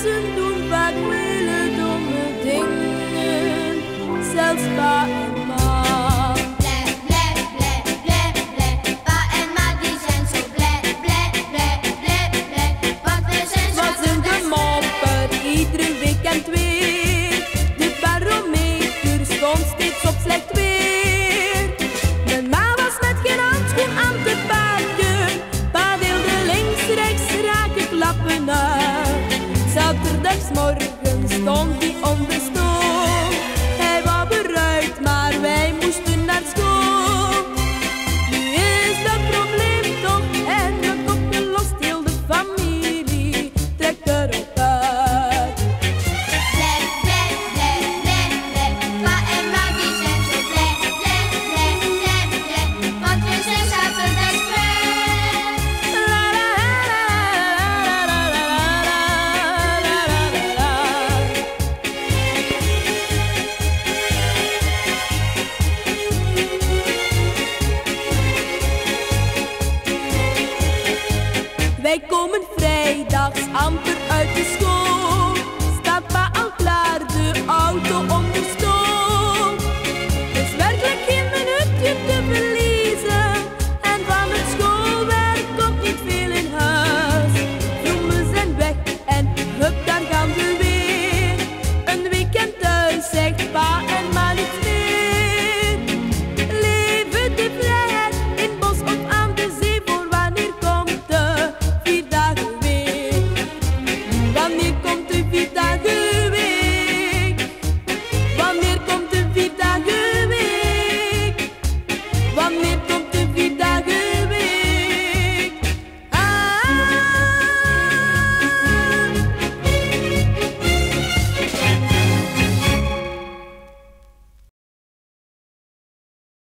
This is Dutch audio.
mensen doen vaak hele domme dingen, zelfs pa en ma. Pa en ma die zijn zo blij, want we zijn Wat een gemopper, iedere weekend weer. De barometer stond steeds op slecht weer. Mijn ma was met geen handschoen aan te pakken. Pa wilde links, rechts raken klappen uit. Zaterdagsmorgen stond hij onder stoom. Hij wou eruit, maar wij moesten naar school. Nu is dat probleem toch eindelijk opgelost. Heel de familie trekt erop uit. Pa en ma die zijn zo blij, want we zijn zaterdags vrij. Wij komen vrijdags amper uit de school.